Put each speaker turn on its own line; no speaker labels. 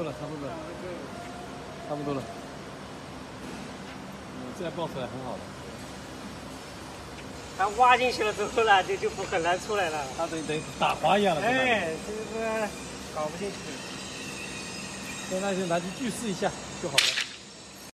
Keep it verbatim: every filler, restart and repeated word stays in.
多了，差不多了，差不多了。嗯，这样爆出来很好的。
它挖进去了之后呢，就就不很难出来了。
它等于等于打滑一样的。
哎，这个搞不进去。
现在就拿去锯试一下就好了。